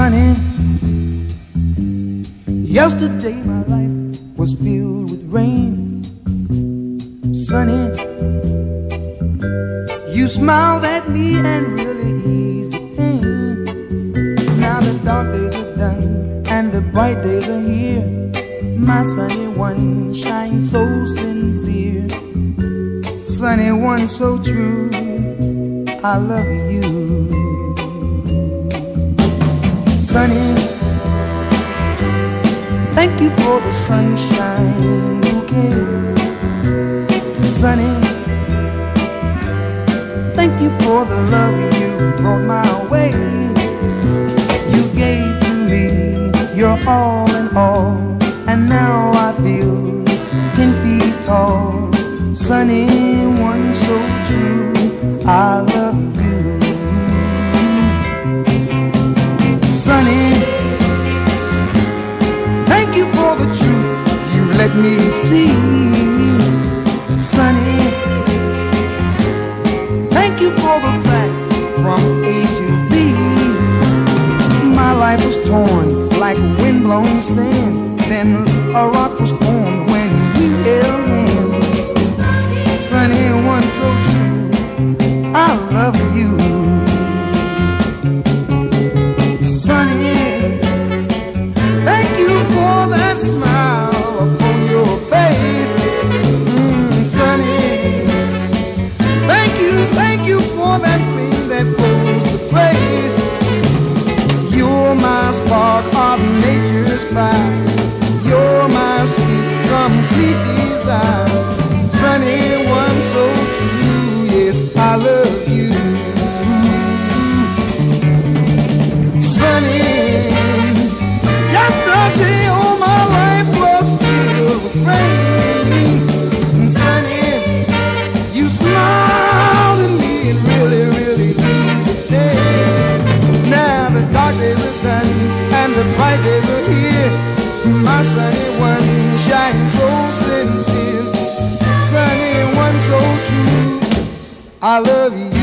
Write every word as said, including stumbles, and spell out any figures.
sunny. Yesterday my life was filled with rain. Sunny, you smiled at me and really eased the pain. Now the dark days are done and the bright days are here. My sunny one shines so sincere. Sunny one so true, I love you. Sunny, thank you for the sunshine bouquet. Sunny, thank you for the love you brought my way. You gave to me your all in all, and now I feel ten feet tall. Sunny one so true, I love you. Sunny, thank you for the truth you let me see. Sunny, thank you for the facts from A to Z. My life was torn like windblown sand, then a rock was formed when we held hands. Sunny one so true, I love you. Sunny, thank you for that smile upon your face. Mm, Sunny, thank you, thank you for that gleam that flows with grace. You're my spark of nature's fire. You're my sweet, complete desire. Sunny one so true, yes, I love you. Sunny, yesterday all my life was filled with rain. Sunny, you smiled at me and really, really eased the day. Now the dark days are done and the bright days are here. My sunny one shines so sincere. Sunny one so true, I love you.